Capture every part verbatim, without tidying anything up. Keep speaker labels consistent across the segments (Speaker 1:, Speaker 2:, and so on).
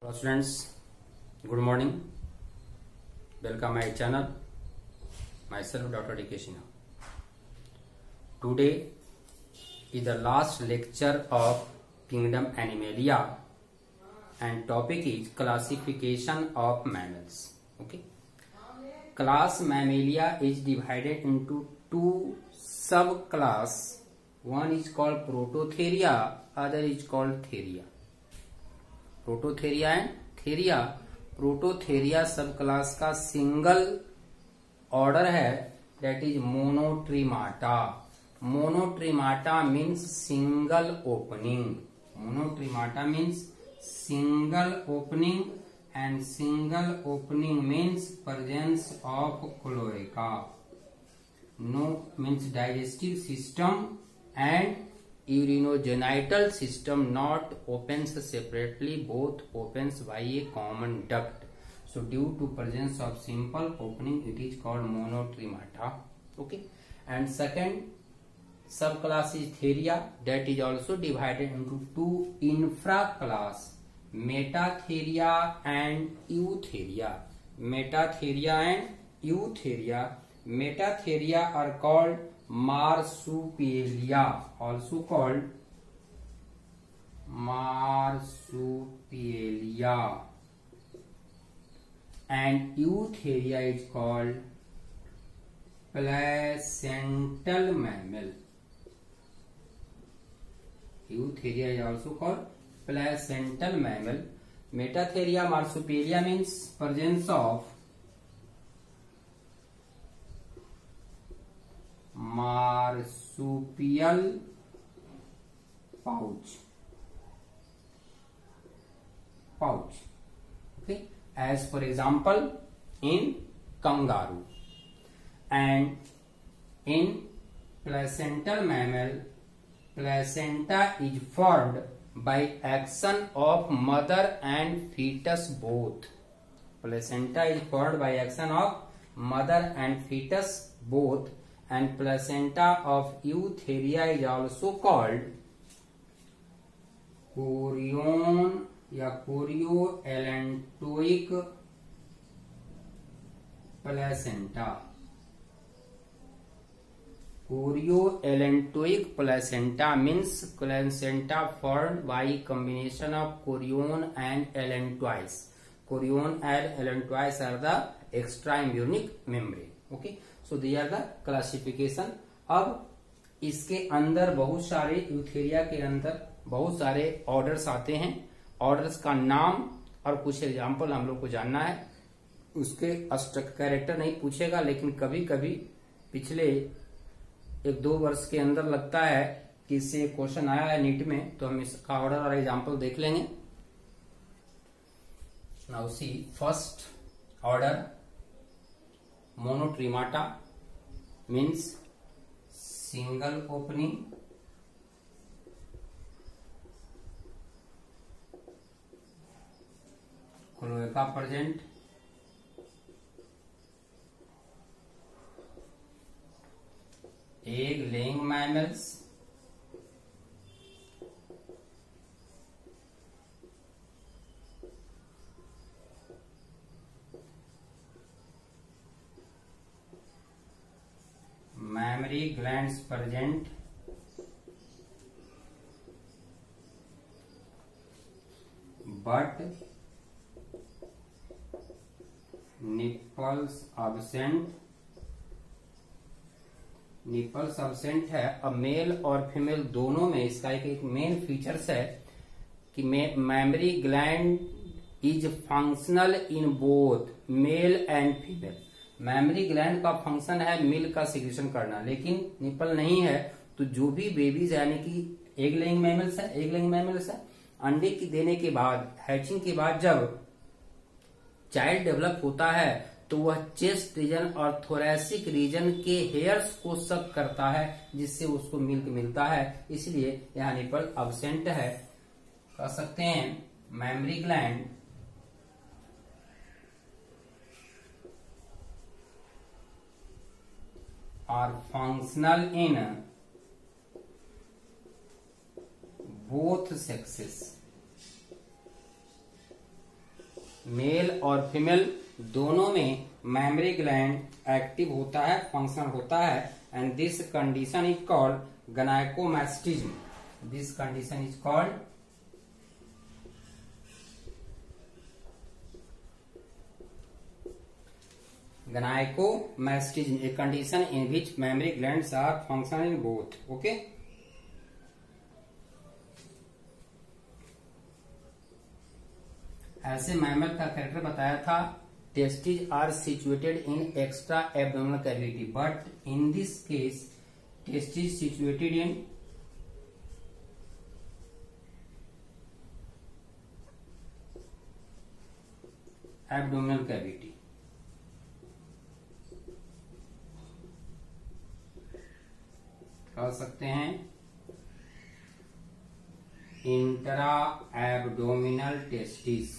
Speaker 1: Hello students, good morning. Welcome my channel. Myself Doctor D K Sinha. Today is the last lecture of Kingdom Animalia and topic is classification of mammals. Okay. Class Mammalia is divided into two subclass. One is called Prototheria, other is called Theria. Prototheria and theria. Prototheria subclass का single order है, that is monotremata. Monotremata means single opening. Monotremata means single opening and single opening means presence of cloaca. No means digestive system and urinogenital system not opens separately, both opens by a common duct. So due to presence of simple opening it is called monotremata. Okay. And second subclass is Theria, that is also divided into two infraclass, Metatheria and Eutheria. Metatheria and Eutheria. Metatheria are called Marsupialia, also called Marsupialia, and Eutheria is called placental mammal. Eutheria is also called placental mammal. Metatheria Marsupialia means presence of marsupial pouch. Pouch. Okay. As for example, in kangaroo. And in placental mammal, placenta is formed by action of mother and fetus both. Placenta is formed by action of mother and fetus both. And placenta of Eutheria is also called chorion या chorioallantoic placenta. Chorioallantoic placenta means placenta formed by combination of chorion and allantois. Chorion and allantois are the extraembryonic membrane. Okay. So they are the classification. अब इसके अंदर बहुत सारे Eutheria के अंदर बहुत सारे ऑर्डर्स आते हैं. ऑर्डर्स का नाम और कुछ एग्जांपल हम लोग को जानना है. उसके स्ट्रक्चर कैरेक्टर नहीं पूछेगा, लेकिन कभी कभी पिछले एक दो वर्ष के अंदर लगता है कि इससे क्वेश्चन आया है नीट में, तो हम इसका ऑर्डर और एग्जांपल देख लेंगे. Now see first order Monotremata means single opening. Cloaca present. Egg laying mammals. Mammary glands present. But nipples absent. Nipples absent है. अब मेल और फीमेल दोनों में इसका एक, एक मेन फीचर्स है कि mammary gland is functional in both male and female. Mammary gland का फंक्शन है मिल्क का सिक्रेशन करना, लेकिन निपल नहीं है. तो जो भी बेबीज यानी कि एग लेइंग मैमल्स है, एग लेइंग मैमल्स है, अंडे की देने के बाद हैचिंग के बाद जब चाइल्ड डेवलप होता है तो वह चेस्ट रीजन और थोरैसिक रीजन के हेयर्स को सक करता है, जिससे उसको मिल्क मिलता है. इसलिए यहाँ निपल अब्सेंट है. कह सकते हैं mammary gland are functional in both sexes. Male और फीमेल दोनों में मेमोरी ग्लैंड एक्टिव होता है, फंक्शन होता है, and this condition is called gynaecomastism. This condition is called gynecomastism, a condition in which mammary glands are functional in both. Okay. ऐसे mammal का character बताया था. Testes are situated in extra abdominal cavity, but in this case testes situated in abdominal cavity. कह सकते हैं intra abdominal testis.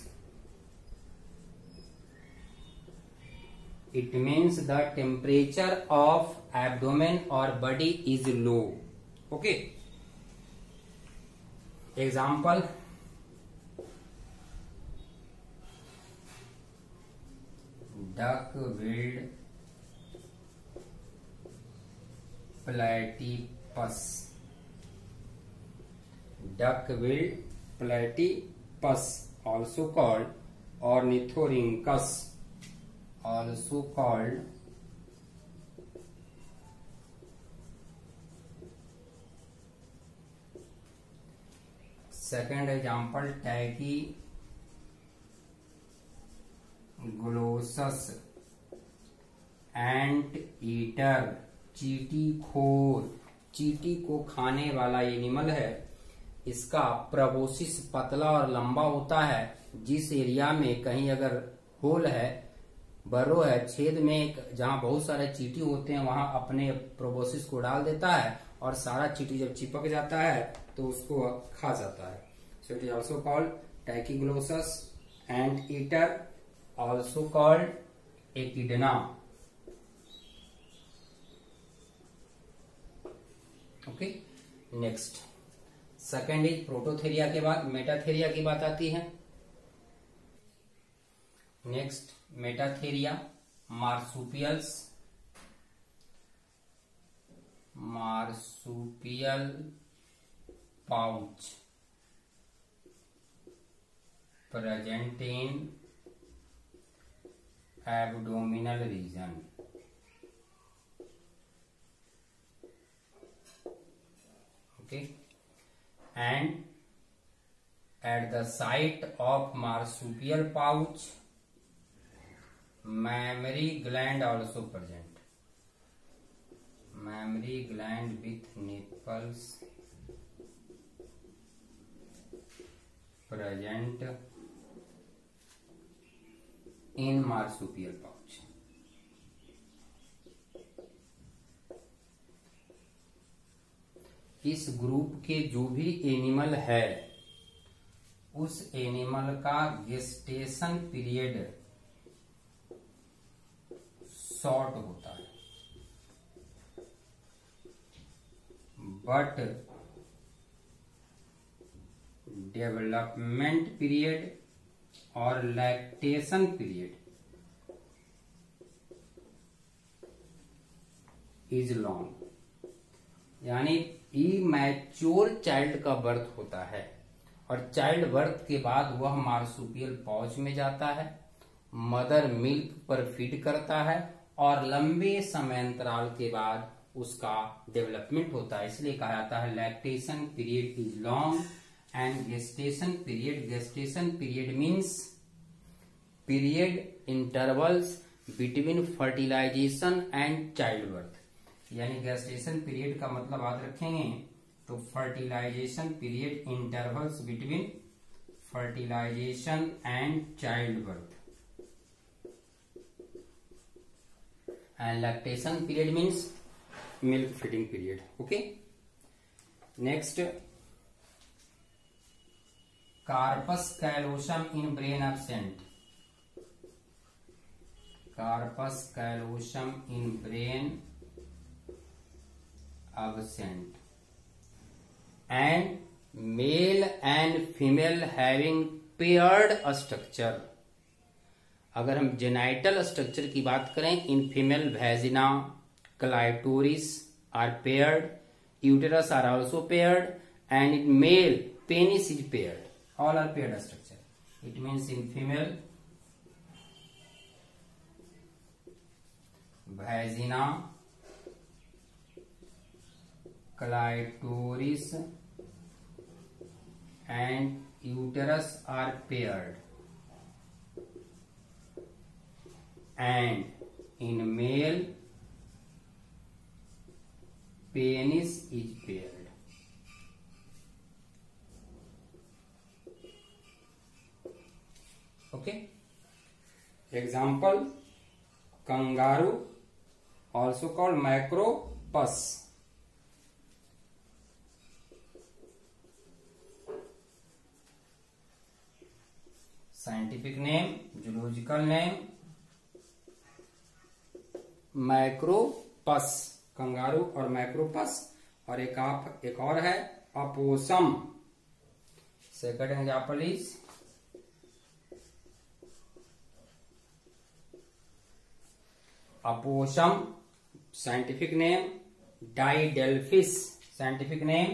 Speaker 1: It means the temperature of abdomen और body is low. Okay. Example, duck billed platypus. Duck-billed platypus, also called ornithorhynchus, also called second example, Tachyglossus, ant eater, चीटी खोर. चीटी को खाने वाला एनिमल है. इसका प्रोबोसिस पतला और लंबा होता है. जिस एरिया में कहीं अगर होल है, बरो है, छेद में जहां बहुत सारे चीटी होते हैं वहां अपने प्रोबोसिस को डाल देता है और सारा चीटी जब चिपक जाता है तो उसको खा जाता है. So it is also called tachyglossus ant eater, also called echidna. Okay. Next second is prototheria के बाद मेटाथेरिया की बात आती है. Next metatheria, marsupials. Marsupial pouch present in abdominal region. Okay. And at the site of marsupial pouch, mammary gland also present. Mammary gland with nipples present in marsupial pouch. इस group के जो भी animal है उस animal का gestation period short होता है, but development period और लैक्टेशन पीरियड इज लॉन्ग. यानी इमैच्योर चाइल्ड का बर्थ होता है और चाइल्ड बर्थ के बाद वह मार्सुपियल पाउच में जाता है, मदर मिल्क पर फीड करता है और लंबे समय अंतराल के बाद उसका डेवलपमेंट होता है. इसलिए कहा जाता है lactation period is long and gestation period. Gestation period means period intervals between fertilization and child birth. यानी गेस्टेशन पीरियड का मतलब याद रखेंगे तो fertilization period intervals between fertilization and child birth. And lactation period means milk feeding period. Okay. Next, corpus callosum in brain absent. Corpus callosum in brain absent and male and female having paired structure. अगर हम genital structure की बात करें, in female vagina, clitoris are paired, uterus are also paired, and in male penis is paired. All are paired structure. It means in female vagina, clitoris and uterus are paired, and in male penis is paired. Okay. Example: kangaroo, also called macropus. Scientific name, zoological name macropus, kangaroo और macropus. और एक आप एक और है opossum. Second example is opossum. Scientific name didelphis. Scientific name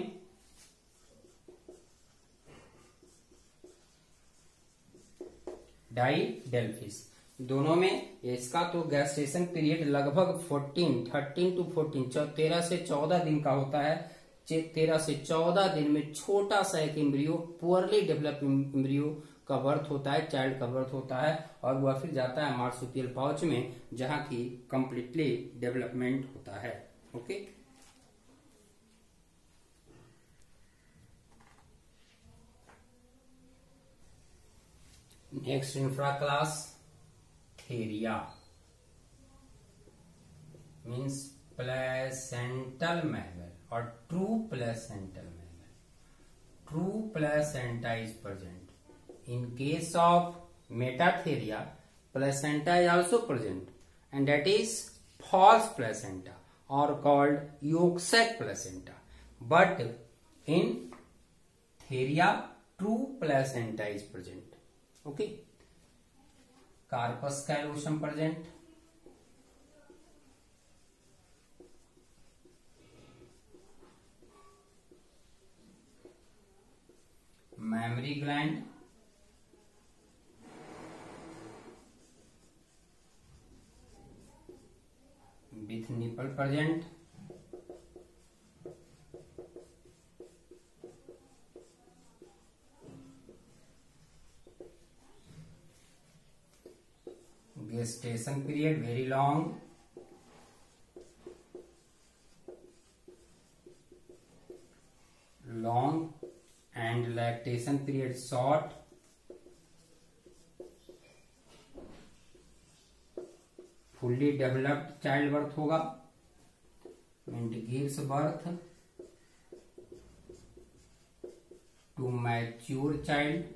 Speaker 1: didelphis. दोनों में इसका तो गैस्टेशन पीरियड लगभग फोर्टीन थर्टीन टू फोर्टीन तेरह से चौदह दिन का होता है. तेरह से चौदह दिन में छोटा सा एक इम्ब्रियो, पुअरली डेवलप इम्ब्रियो का बर्थ होता है, चाइल्ड का बर्थ होता है, और वह फिर जाता है मार्सुपियल पाउच में, जहां की कंप्लीटली डेवलपमेंट होता है. Okay. Next infra class theria means placental mammal और true placental mammal. True placenta is present. In case of metatheria, placenta is also present, and that is false placenta or called yolk sac placenta. But in theria, true placenta is present. Okay. Carpus callosum present. Mammary gland. With nipple present. Gestation period very long. Long and lactation period short. Fully developed child birth होगा and gives birth to mature child.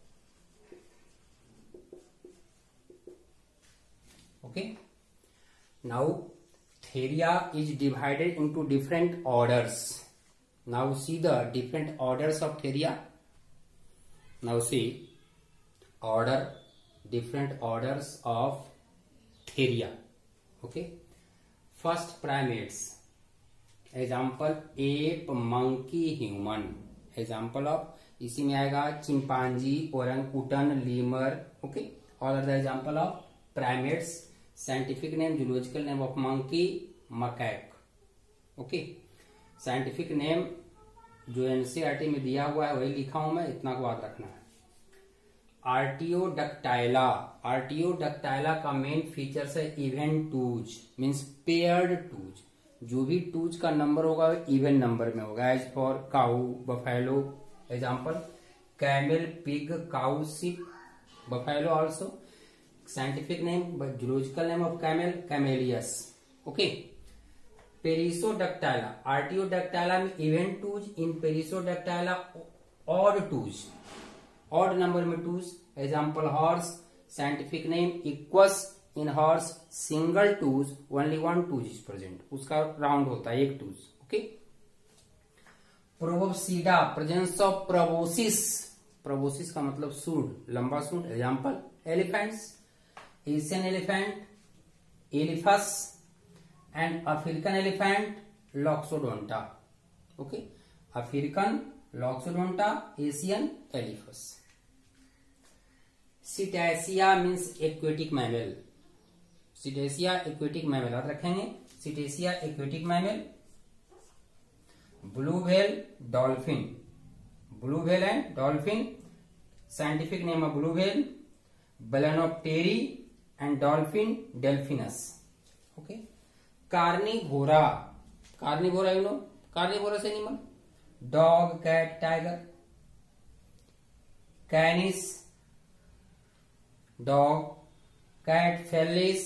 Speaker 1: Okay. Now theria is divided into different orders. Now see the different orders of theria. Now see order, different orders of theria. Okay. First, primates. Example ape, monkey, human. Example of इसी में आएगा chimpanzee, orangutan, lemur. Okay. All are the example of primates. Scientific name, zoological name of monkey, macaque. Okay. Scientific name जो NCERT में दिया हुआ है वही लिखा हूं मैं, इतना को याद रखना है. आर्टियोडक्टाइला. आर्टियोडक्टाइला का मेन फीचर्स है even toes, means paired toes. जो भी टूज का नंबर होगा वो इवन नंबर में होगा. As for cow, buffalo. Example camel, pig, cow, sheep, buffalo also. Scientific name, zoological name of camel, camelus. Okay. Perissodactyla. Artiodactyla में even toes, in perissodactyla odd toes, odd number में toes. Example horse. Scientific name equus. In horse single toes, only one toes is present. उसका round होता है एक toes. Okay. Proboscidea. Presence of proboscis. Proboscis का मतलब सूंड, लंबा सूंड. Example elephants. Asian elephant elephas and African elephant loxodonta. Okay, African loxodonta, Asian elephas. Cetacea means aquatic mammal. Cetacea aquatic mammal याद रखेंगे, cetacea aquatic mammal. Blue whale dolphin, blue whale and dolphin, scientific name of blue whale balaenoptera and dolphin delphinus. Okay, carnivora, carnivora you know, carnivorous animal, dog cat tiger, canis dog, cat felis,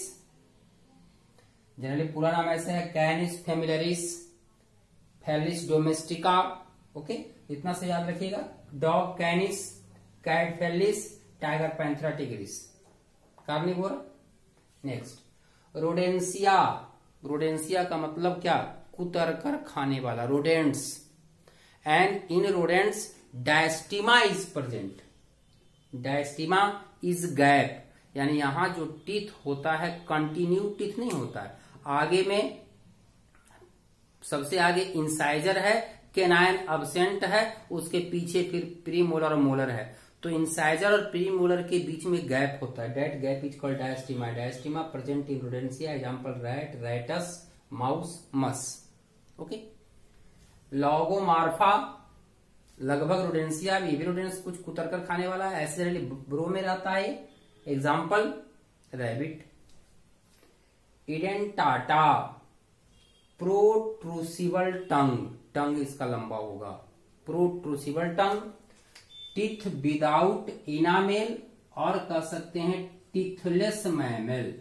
Speaker 1: generally पूरा नाम ऐसे है canis familiaris, felis domestica. Okay, इतना से याद रखिएगा, dog canis, cat Felis, tiger panthera tigris, carnivora. Next rodentia, rodentia का मतलब क्या, कुतर कर खाने वाला, rodents. And in rodents diastema is present, diastema is gap, यानी यहां जो टीथ होता है कंटिन्यू टीथ नहीं होता है, आगे में सबसे आगे इंसाइजर है, केनाइन अब्सेंट है, उसके पीछे फिर प्रीमोलर और मोलर है, तो इंसाइजर और प्रीमोलर के बीच में गैप होता है, that gap is called diastema. Diastema present in rodentia, example rat, rattus, mouse, mus. Okay, lagomorpha लगभग रोडेंसिया भी, भी रोडेंस कुछ कुतर कर खाने वाला है, ऐसे ब्रो में रहता है, एग्जाम्पल रैबिट। इडेंटाटा प्रोट्रूसिबल टंग, टंग इसका लंबा होगा, protrusible tongue. Teeth without enamel और कह सकते हैं teethless mammal,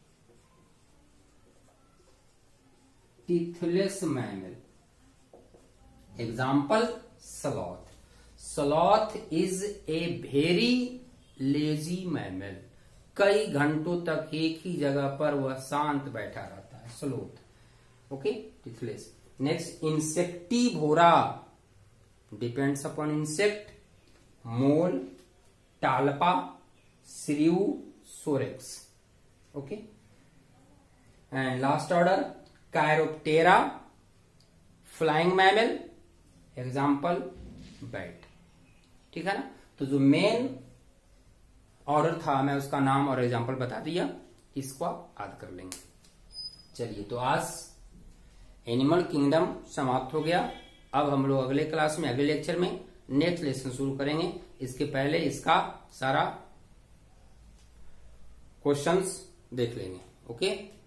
Speaker 1: teethless mammal, example sloth. Sloth is a very lazy mammal, कई घंटों तक एक ही जगह पर वह शांत बैठा रहता है, sloth. Okay, teethless. Next insectivora, depends upon insect, mole, talpa, shrew, sorex. Okay, and last order chiroptera, flying mammal, example bat. ठीक है ना, तो जो मेन ऑर्डर था मैं उसका नाम और एग्जाम्पल बता दिया, इसको आप याद कर लेंगे। चलिए, तो आज एनिमल किंगडम समाप्त हो गया। अब हम लोग अगले क्लास में, अगले लेक्चर में नेक्स्ट लेसन शुरू करेंगे। इसके पहले इसका सारा क्वेश्चंस देख लेंगे। ओके।